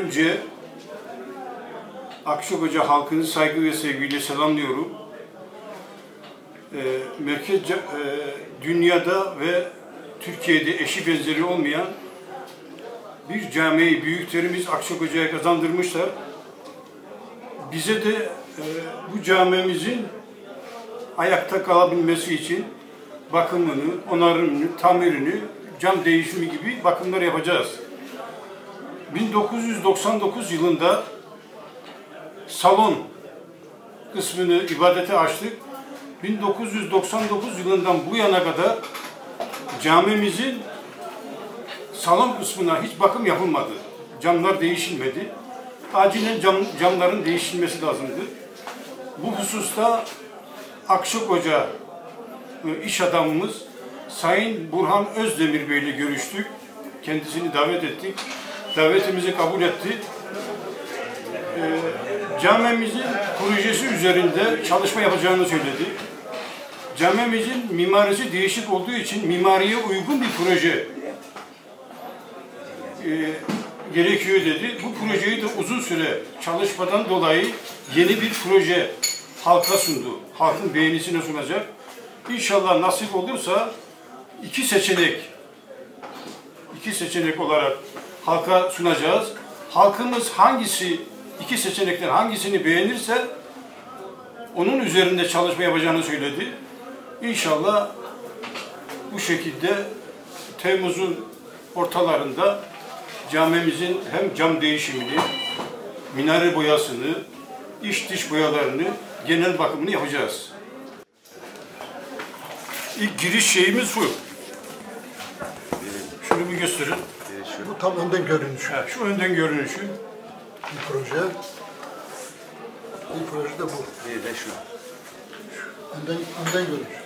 önce Akçakoca halkını saygı ve sevgiyle selamlıyorum. Dünyada ve Türkiye'de eşi benzeri olmayan bir camiyi büyüklerimiz Akçakoca'ya kazandırmışlar. Bize de bu camimizin ayakta kalabilmesi için bakımını, onarımını, tamirini, cam değişimi gibi bakımlar yapacağız. 1999 yılında salon kısmını ibadete açtık. 1999 yılından bu yana kadar camimizin salon kısmına hiç bakım yapılmadı. Camlar değişilmedi. Acilen camların değişilmesi lazımdı. Bu hususta Akçakoca iş adamımız Sayın Burhan Özdemir Bey ile görüştük. Kendisini davet ettik. Davetimizi kabul etti. Camimizin projesi üzerinde çalışma yapacağını söyledi. Camimizin mimarisi değişik olduğu için mimariye uygun bir proje gerekiyor dedi. Bu projeyi de uzun süre çalışmadan dolayı yeni bir proje halka sundu. Halkın beğenisine sunacak. İnşallah nasip olursa iki seçenek olarak halka sunacağız. Halkımız iki seçenekten hangisini beğenirse onun üzerinde çalışma yapacağını söyledi. İnşallah bu şekilde Temmuz'un ortalarında camimizin hem cam değişimini, minare boyasını, iç dış boyalarını, genel bakımını yapacağız. İlk giriş şeyimiz bu. Şunu bir gösterin. Bu tam önden görünüşü. Ha, şu önden görünüşü. Bir proje. Bir proje de bu. Bir de şu. Önden görünüş.